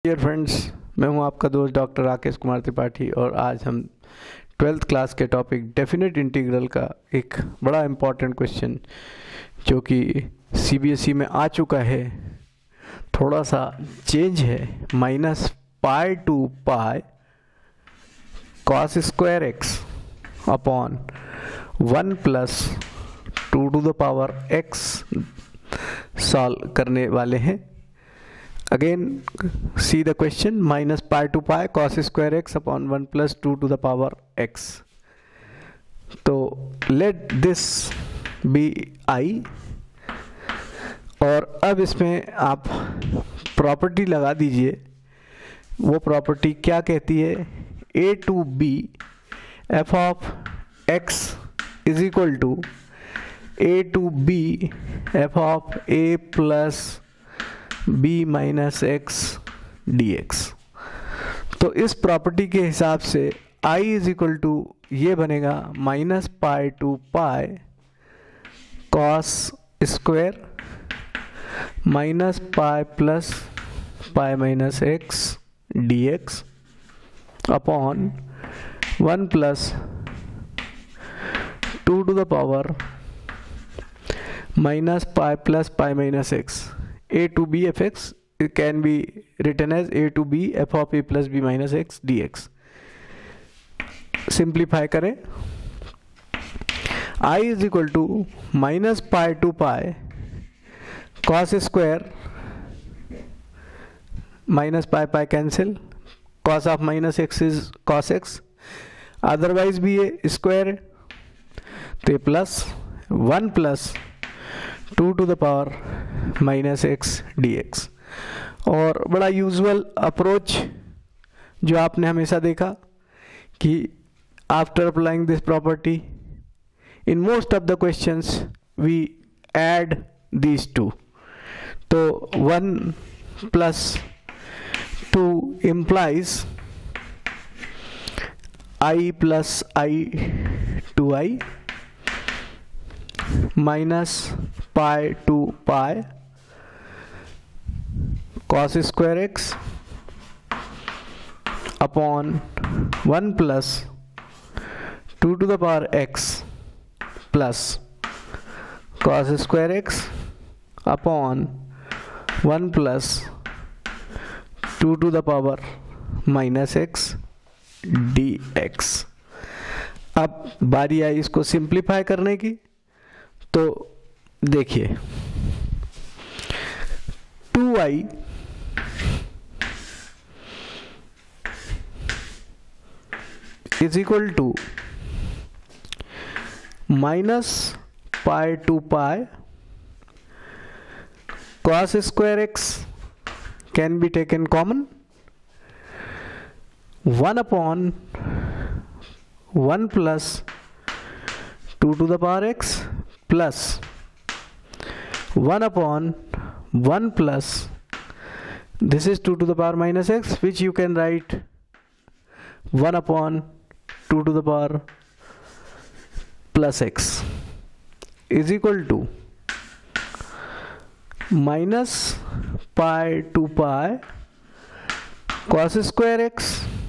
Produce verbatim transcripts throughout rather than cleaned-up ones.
Dear friends, मैं हूं आपका दोस्त डॉक्टर राकेश कुमार त्रिपाठी और आज हम ट्वेल्थ क्लास के टॉपिक डेफिनेट इंटीग्रल का एक बड़ा इम्पॉर्टेंट क्वेश्चन जो कि सीबीएसई में आ चुका है, थोड़ा सा चेंज है, minus pi to pi cos square x upon one plus two to the power X solve करने वाले हैं। Again, see the question, minus pi to pi cos square x upon one plus two to the power x. तो let this be I और अब इसमें आप property लगा दीजिए। वो प्रॉपर्टी क्या कहती है? a to b f of x is equal to a to b f of a plus b minus x D X. तो इस प्रॉपर्टी के हिसाब से i इज इक्वल टू ये बनेगा minus pi to pi cos square minus pi plus pi minus x D x upon one plus two to the power minus pi plus pi minus x. a to b f x it can be written as a to b f of a plus b minus x dx। Simplify करें, i is equal to minus pi to pi cos square minus pi pi cancel, cos of minus x is cos x, otherwise भी ये square है तो plus one plus two to the power minus x D x. और बड़ा usual approach जो आपने हमेशा देखा कि after applying this property in most of the questions we add these two. तो one plus two implies I plus I two I minus pi to pi cos square x upon one plus two to the power x plus cos square x upon one plus two to the power minus x D x. अब बारी I इसको simplify करने की। तो देखिए two I is equal to minus pi to pi cos square x can be taken common, one upon one plus two to the power x plus one upon one plus this is two to the power minus x, which you can write one upon two to the power plus x is equal to minus pi to pi cos square x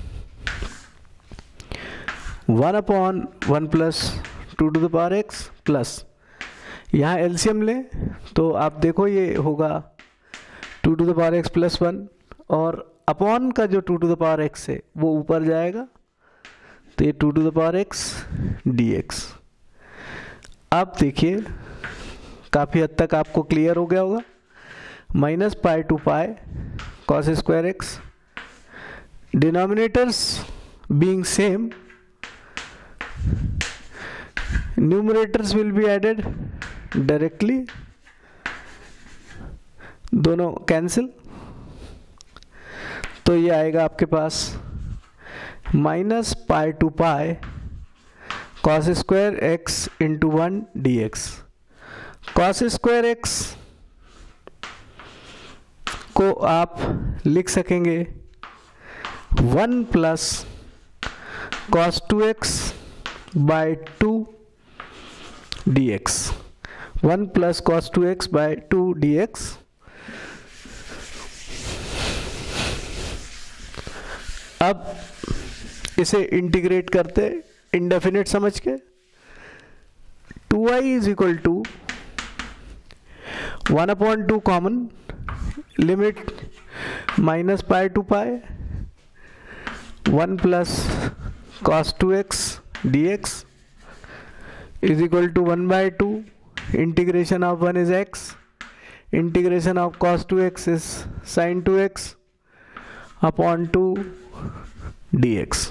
one upon one plus two to the power x plus यहाँ LCM ले तो आप देखो ये होगा two to the power x plus one और upon का जो two to the power x है वो ऊपर जाएगा तो ये two to the power x D x. अब देखिए काफ़ी हद तक आपको क्लियर हो गया होगा। Minus pi to pi cos square x, denominators being same, numerators will be added directly, दोनों कैंसिल। तो ये आएगा आपके पास minus pi to pi cos square x into one d x. Cos square x को आप लिख सकेंगे one plus cos two x by two d x, one plus cos two x by two d x अब इसे integrate करते indefinite समझ के, to I is equal to one upon two common, limit minus pi to pi, one plus cos two x D x is equal to one by two, integration of one is x, integration of cos two x is sine two x upon two d x.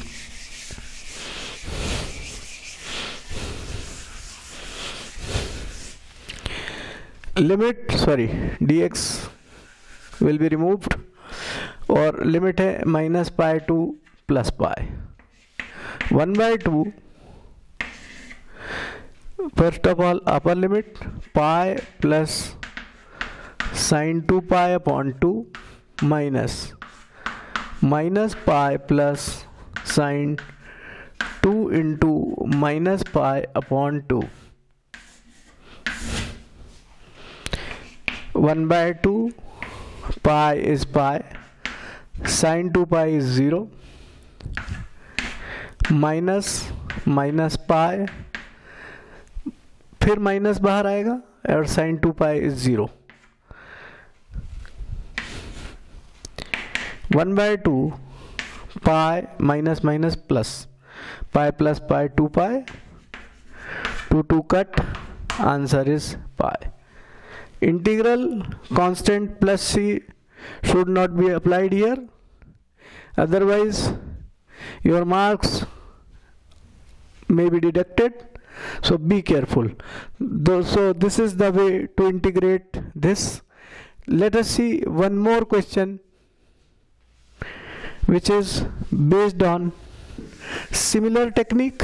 Limit sorry dx will be removed और limit है minus pi to plus pi, one by two first of all upper limit pi plus sine two pi upon two minus minus pi plus sine two into minus pi upon two, one by two, pi is pi, sine two pi is zero, minus minus pi, फिर minus बाहर आएगा और sine two pi is zero, one by two pi minus minus plus, pi plus pi to pi, two two cut, answer is pi. Integral constant plus c should not be applied here, otherwise your marks may be deducted, so be careful. So this is the way to integrate this. Let us see one more question which is based on similar technique.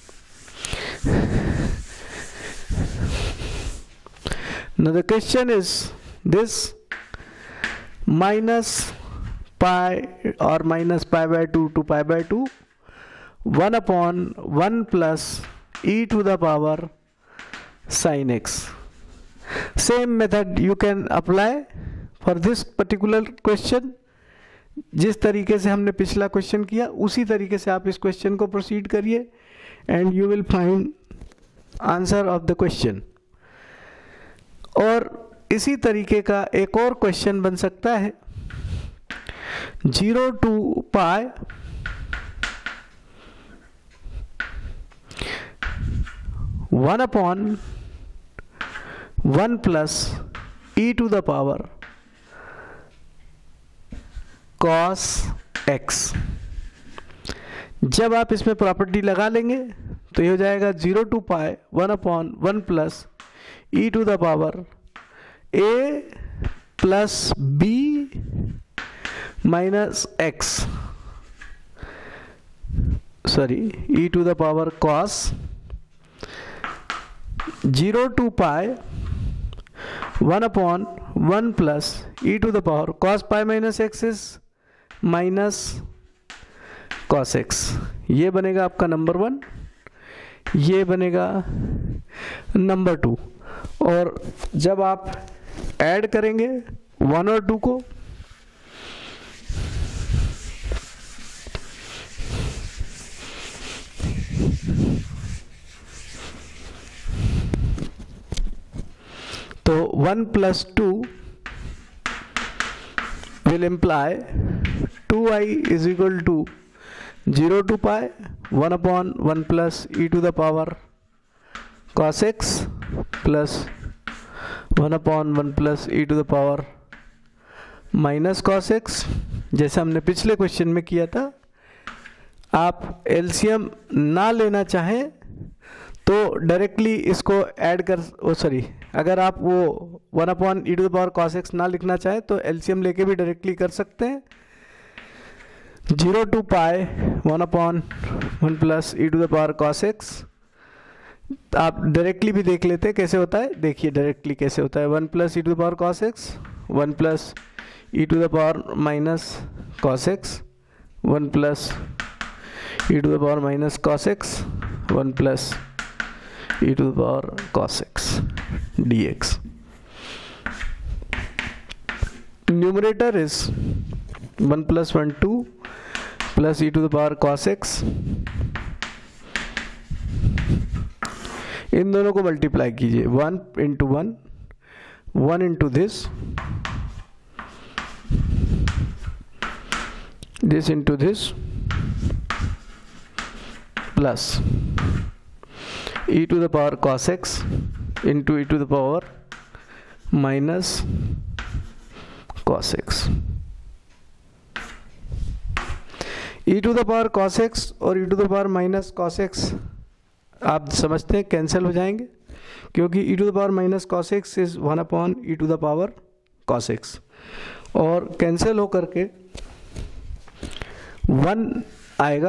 Now the question is this: minus pi or minus pi by two to pi by two, one upon one plus e to the power sin x. Same method you can apply for this particular question. जिस तरीके से हमने पिछला question किया उसी तरीके से आप इस क्वेश्चन को प्रोसीड करिए and you will find answer of the question. और इसी तरीके का एक और क्वेश्चन बन सकता है, zero to pi one upon one plus e to the power cos x. जब आप इसमें प्रॉपर्टी लगा लेंगे तो ये हो जाएगा zero to pi one upon one plus e to the power a plus b minus x, sorry e to the power cos zero to pi one upon one plus e to the power cos pi minus x is minus cos x. ये बनेगा आपका number one, ये बनेगा number two. और जब आप add करेंगे one और टू को तो one plus two will imply two I is equal to zero to pi one upon one plus e to the power cos x plus one upon one plus e to the power minus cos x. जैसे हमने पिछले question में किया था, आप LCM ना लेना चाहें तो डायरेक्टली इसको ऐड कर ओ सॉरी अगर आप वो one upon e to the power cos x ना लिखना चाहें तो एलसीएम लेके भी डायरेक्टली कर सकते हैं. Zero to pi one upon one plus e to the power cos x. आप डायरेक्टली भी देख लेते हैं कैसे होता है. देखिए डायरेक्टली कैसे होता है, one plus e to the power cos x, one plus e to the power minus cos x, one plus e to the power minus cos x, one plus e to the power cos x D x. Numerator is one plus one two, plus e to the power cos x, इन दोनों को multiply कीजिए, one into one, one into this, this into this, plus e to the power cos x into e to the power minus cos x. E to the power cos x और e to the power minus cos x आप समझते हैं cancel हो जाएंगे, क्योंकि e to the power minus cos x is one upon e to the power cos x, और cancel हो करके वन आएगा।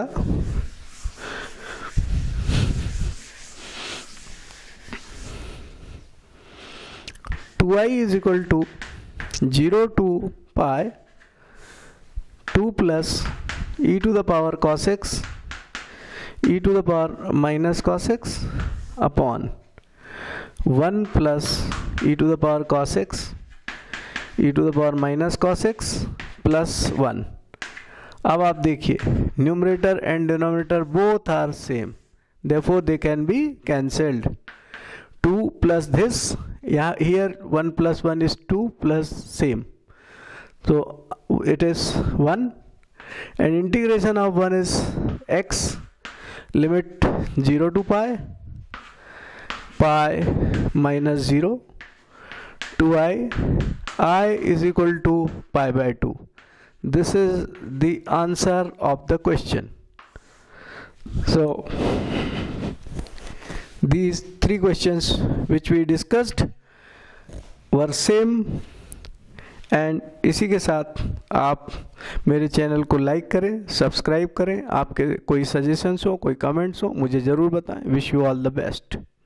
Two I is equal to zero to pi to plus e to the power cos x e to the power minus cos x upon one plus e to the power cos x e to the power minus cos x plus one. अब आप देखिए numerator and denominator both are same, therefore they can be cancelled। Two plus this, यहाँ here one plus one is two plus same, so it is one, and integration of one is x, limit zero to pi, pi minus zero two I, I is equal to pi by two. This is the answer of the question. So these three questions which we discussed were same, and इसी के साथ आप मेरे channel को like करें, subscribe करें। आपके कोई सजेशंस हो, कोई कमेंट्स हो, मुझे ज़रूर बताएं। Wish you all the best.